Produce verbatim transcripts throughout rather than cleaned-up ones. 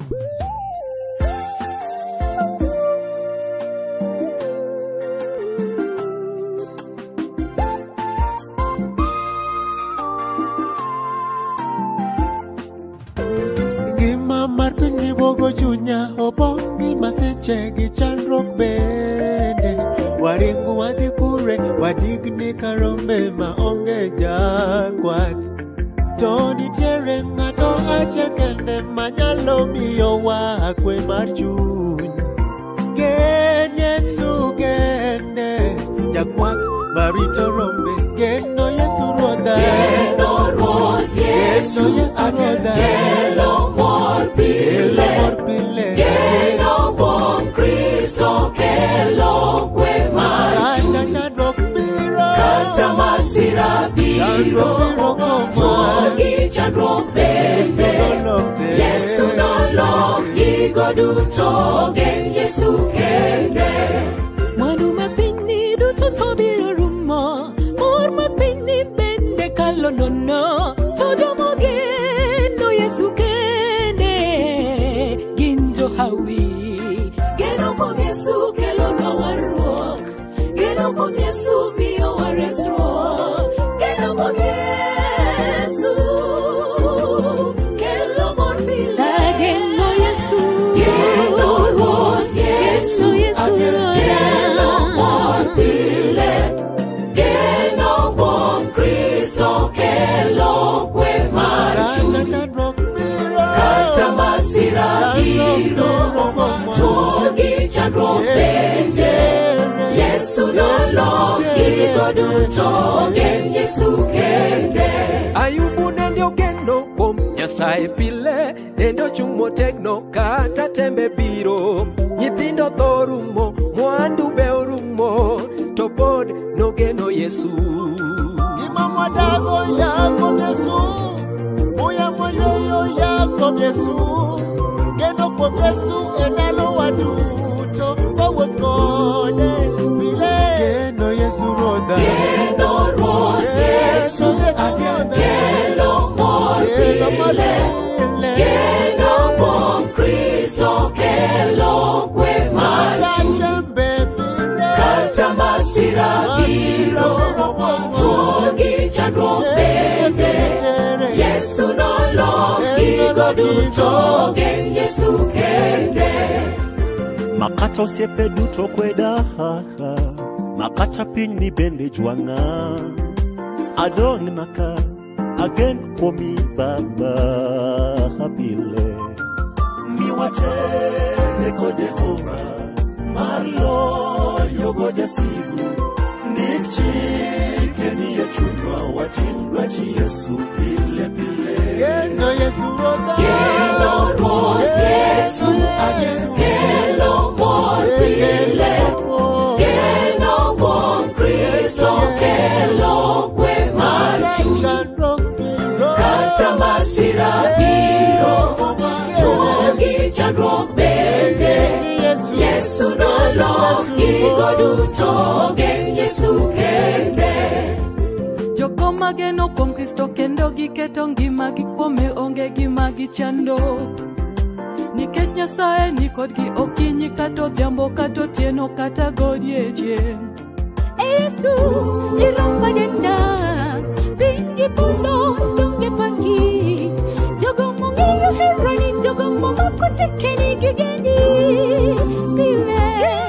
Marpini bogo chunya obongi maseche gi chandruok bende waringu wadhi kure wadigni karombe ma onge jakwath to nitiere ng'ato achiel kende manyalo miyowa kwe mar chuny gen Yesu kende jakwath marito rombe geno Yesu ruodha geno ruoth Yesu ruodha gelo mor pile geno kuom Kristo kelo kwe mar chuny chandruok biro kata masira biro to gi chandruok bende Yesu nolok gigo duto gen Yesu kende mwandu mag piny duto to biro rumo mor mag piny bende kalo nono to jomo geno Yesu kende gin jo hawi geno kuom Yesu kelo na warruok geno kuom Yesu miyo wa resruok geno kuom Yesu kelo mor pile geno Yesu geno ruoth Yesu Yesu kelo mor pile geno kuom Kristo kelo kwe mar chuny kata masira biro to gi chandruok bende Yesu nolok gigo duto gen Yesu kende Ayubu nende ogeno kuom Nyasaye pile nende ochung' motegno kata tembe biro nyithindo tho rumo mwandu be orumo to pod nogeno Yesu gima mwadago yako Yesu uya moyoyo yako Yesu geno kuom Yesu endalo waduto wawuoth kode pile geno Yesu ruodha geno ruoth Yesu kelo mor pile geno kuom Kristo kelo kwe mar chuny kata masira biro to gi chandruok bende Yesu nolok gigo duto gen Yesu kende makata osiepe duto kweda makata piny ni bende jwang'a adong naka agen kuomi Baba pile miwatere ko Jehova mar loyo go jasigu ndik chike ni e chunywa watim dwachi Yesu pile pile geno Yesu ruodha geno ruoth Yesu kelo mor pile geno kuom Kristo kelo kwe mar chuny kata masira biro to gi chandruok bende Yesu nolok gigo duto gen Yesu kende jogo mageno kuom Kristo kendo giketo ngimagi kuome onge gima gichando nikech Nyasaye ni kodgi okinyi kata odhiambo kata otieno kata godiechieng' Yesu iromba denda pingi pundo donge pangi jogo mong'eyo herani jogo momako chikeni gigeni pile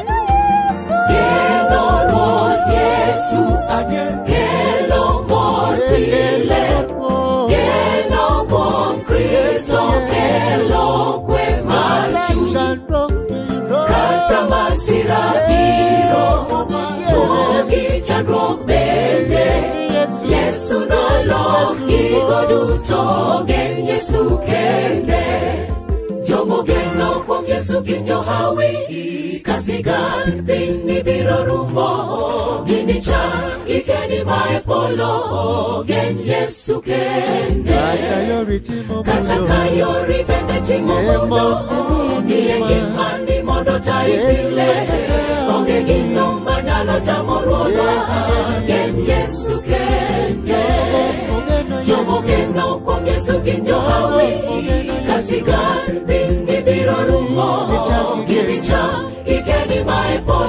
geno ruoth Yesu kelo mor pile geno kuom Kristo kelo kwe mar chuny kata masira biro to gi chandruok bende Yesu nolok gigo duto gen Yesu kende jomo geno kuom Yesu gin jo hawi kasigan piny biro rumo gini cha ikeni ma e polo gen Yesu kende kata kayori bende timo mondo nie gimani mondo ta ipile onge gino manyalo tamo ruodha gen Yesu kende jomo geno kuom Yesu gin jo hawi kasigan piny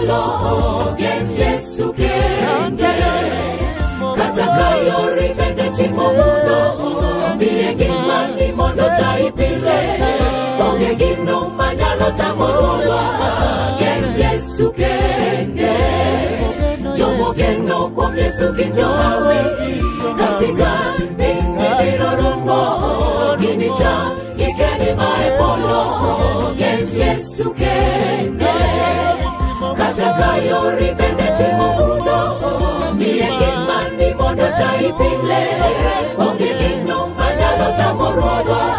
polo gen Yesu kende kata kayo ripende timo mundo biye gimani mondo taipile onge gino manyalo tamorwa gen Yesu kende jomo geno kwa Yesu kinjo hawi kasika bingi biro rumbo gini cha ikeni mae polo gen Yesu kende kata kayo ripende timo mundo biye gimani mondo taipile onge gino manyalo tamorwa